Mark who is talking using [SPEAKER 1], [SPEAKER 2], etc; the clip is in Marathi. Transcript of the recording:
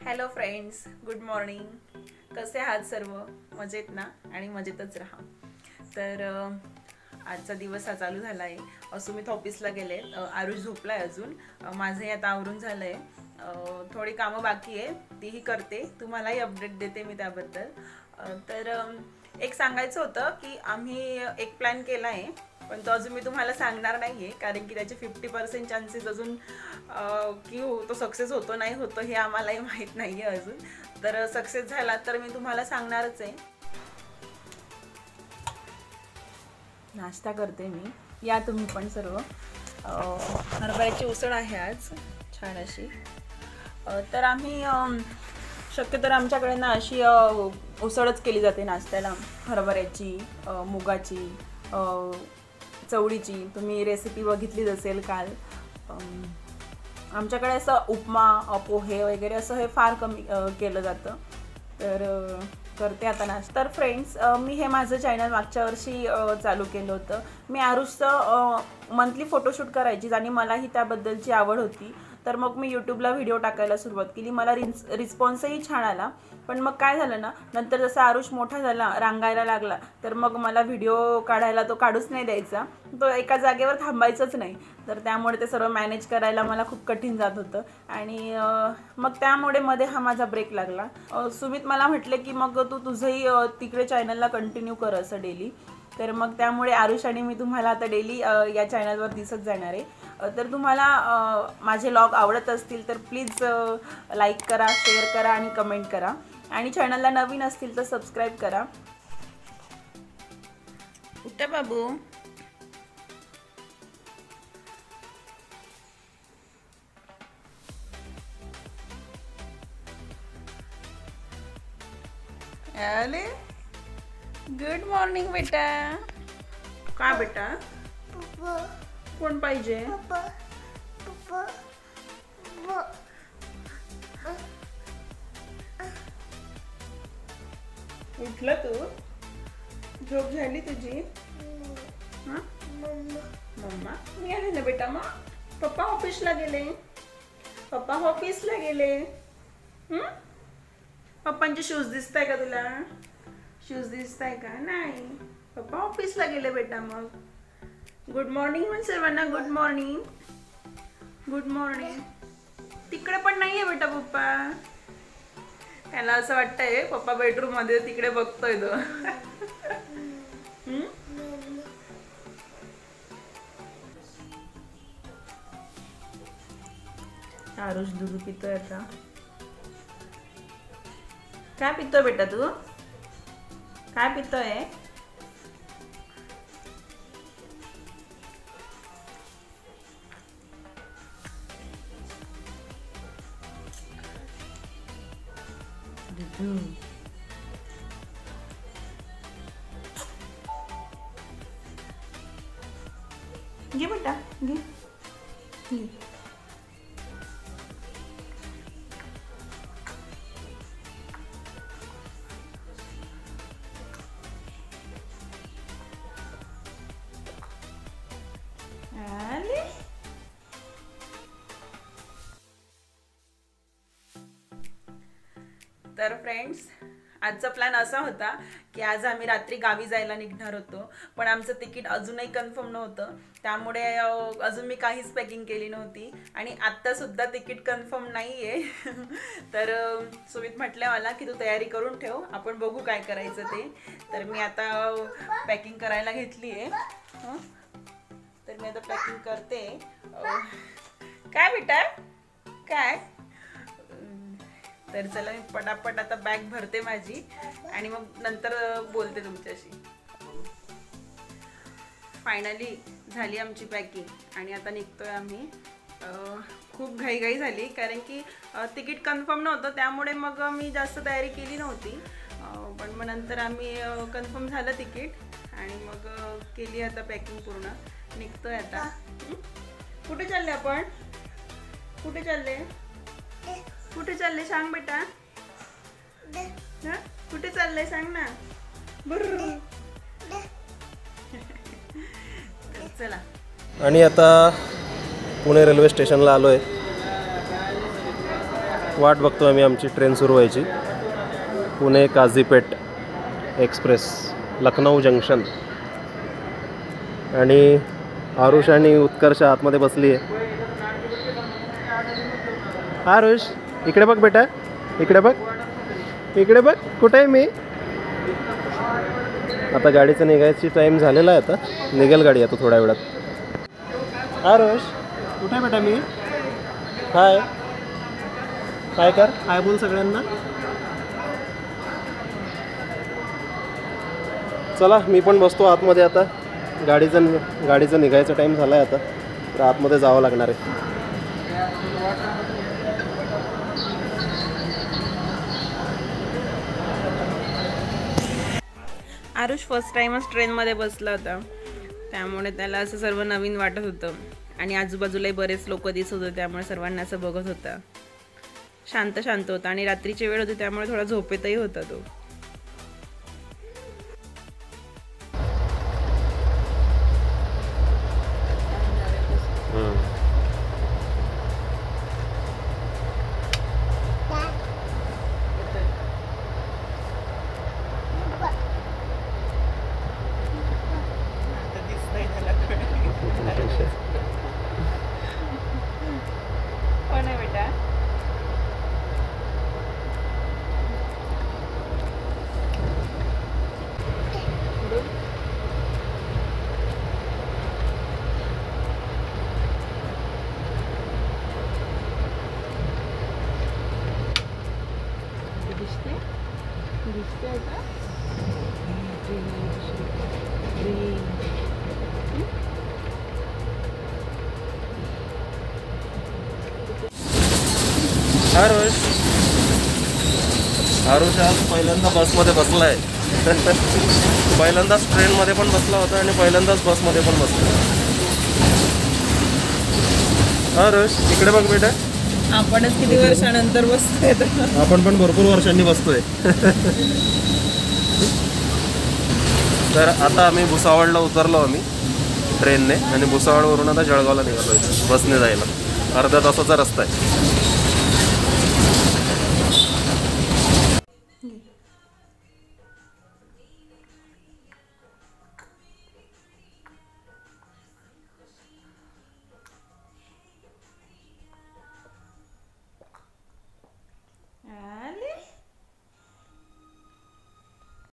[SPEAKER 1] Hello friends, good morning. कसे आहात सर्व? मजेत ना? आणि मजेतच राहा. तर आजचा दिवस हा चालू झाला आहे. सुमित ऑफिसला गेले, आरुष झोपलाय अजून. माझंही आता आवरून झालं आहे. थोडी कामं बाकी आहे, तीही करते. तुम्हालाही अपडेट देते मी त्याबद्दल. तर एक सांगायचं होतं की आम्ही एक प्लॅन केला आहे, पण तो अजून मी तुम्हाला सांगणार नाही आहे, कारण की त्याचे 50% चान्सेस अजून की तो सक्सेस होतो नाही होतो हे आम्हालाही माहीत नाही आहे अजून. तर सक्सेस झाला तर मी तुम्हाला सांगणारच आहे. नाश्ता करते मी, या तुम्ही पण सर्व. हरभऱ्याची उसळ आहे आज, छान अशी. तर आम्ही शक्यतो आमच्याकडे ना अशी उसळच केली जाते नाश्त्याला. हरभऱ्याची, मुगाची, चवळीची. तुम्ही रेसिपी बघितलीच असेल काल. आमच्याकडे असं उपमा, पोहे वगैरे असं हे फार कमी केलं जातं. तर करते आता नाश्ता. तर फ्रेंड्स, मी हे माझं चॅनल मागच्या वर्षी चालू केलं होतं. मी आरुषचं मंथली फोटोशूट करायचीच आणि मलाही त्याबद्दलची आवड होती. तर मग मी यूट्यूबला व्हिडिओ टाकायला सुरुवात केली. मला रिस्पॉन्सही छान आला. पण मग काय झालं ना, नंतर जसा आरुष मोठा झाला, रांगायला लागला, तर मग मला व्हिडिओ काढायला तो काढूच नाही द्यायचा. तो एका जागेवर थांबायचंच नाही. तर त्यामुळे ते सर्व मॅनेज करायला मला खूप कठीण जात होतं. आणि मग त्यामुळे मध्ये हा माझा ब्रेक लागला. सुमित मला म्हटले की मग तू तुझंही तिकडे चॅनलला कंटिन्यू कर असं डेली. तर मग त्यामुळे आरुष आणि मी तुम्हाला आता डेली या चॅनलवर दिसत जाणार आहे. तर तुम्हाला माझे व्लॉग आवडत असतील तर प्लीज लाईक करा, शेअर करा आणि कमेंट करा. आणि चॅनलला नवीन असतील तर सबस्क्राईब करा. उठा बाबू. आले. गुड मॉर्निंग बेटा. का बेटा? कोण पाहिजे? उठला तू? झोप झाली तुझी? मम्मा मी आहे ना बेटा. मग पप्पा ऑफिसला गेले. पप्पांचे शूज दिसताय का तुला? शूज दिसताय का? नाही. पप्पा ऑफिसला गेले बेटा. मग गुड मॉर्निंग म्हण सर्वांना. Good morning. Good morning. तिकडे पण नाहीये बेटा पप्पा. त्याला असं वाटतंय पप्पा बेडरूम मध्ये तिकडे बघतोय तो. आरुष दूध पितोय आता. काय पितोय बेटा तू? काय पितोय? घे बेटा, घे. तर फ्रेंड्स, आजचा प्लॅन असा होता की आज आम्ही रात्री गावी जायला निघणार होतो, पण आमचं तिकीट अजूनही कन्फर्म नव्हतं. त्यामुळे अजून मी काहीच पॅकिंग केली नव्हती आणि आत्तासुद्धा तिकीट कन्फर्म नाही आहे. तर सुमित म्हटलं मला की तू तयारी करून ठेव, आपण बघू काय करायचं ते. तर मी आता पॅकिंग करायला घेतली आहे. तर मी आता पॅकिंग करते. काय बेटा? काय? तर चला मी पटापट आता बॅग भरते माझी आणि मग नंतर बोलते तुमच्याशी. फायनली झाली आमची पॅकिंग आणि आता निघतोय आम्ही. खूप घाईघाई झाली कारण की तिकीट कन्फर्म नव्हतं, त्यामुळे मग मी जास्त तयारी केली नव्हती. पण मग नंतर आम्ही कन्फर्म झालं तिकीट आणि मग केली आता पॅकिंग पूर्ण. निघतोय आता. कुठे चालले आपण? कुठे चालले? कुठे चालले सांग बेटा. कुठे चाललंय सांग ना. चला.
[SPEAKER 2] आणि आता पुणे रेल्वे स्टेशनला आलो आहे. वाट बघतो आम्ही आमची ट्रेन सुरू व्हायची. Pune Kazipet express Lucknow junction. आणि आरुष आणि उत्कर्ष आतमध्ये बसली आहे. आरुष इकडे बघ बेटा, इकडे बघ, इकडे बघ, कुठे आहे मी. आता गाडीचं निघायची टाईम झालेला आहे. आता निघेल गाडी आता थोड्या वेळात. आरुष कुठे आहे बेटा मी. हाय काय कर, हाय बोल सगळ्यांना. चला मी पण बसतो आतमध्ये. आता गाडीचं निघायचा टाईम झाला आहे आता, तर आतमध्ये जावं लागणार आहे.
[SPEAKER 1] आरुष फर्स्ट टाईमच ट्रेनमध्ये बसला होता, त्यामुळे त्याला असं सर्व नवीन वाटत होतं. आणि आजूबाजूलाही बरेच लोक दिसत होते, त्यामुळे सर्वांना असं बघत होता. शांत शांत होता आणि रात्रीची वेळ होती, त्यामुळे थोडा झोपेतही होता तो. कोण आहे बेटा. दिसते आता.
[SPEAKER 2] आरुष आज पहिल्यांदा बसमध्ये बसला आहे. पहिल्यांदाच ट्रेनमध्ये पण बसला होता आणि पहिल्यांदाच बसमध्ये पण बसला. आरुष इकडे बघ बेटा.
[SPEAKER 1] आपणच किती वर्षानंतर बसतोय.
[SPEAKER 2] आपण पण भरपूर वर्षांनी बसतोय. तर आता आम्ही भुसावळला उतरलो आम्ही ट्रेनने आणि भुसावळवरून आता जळगावला निघालो बसने जायला. अर्ध्या तासाचा रस्ता आहे.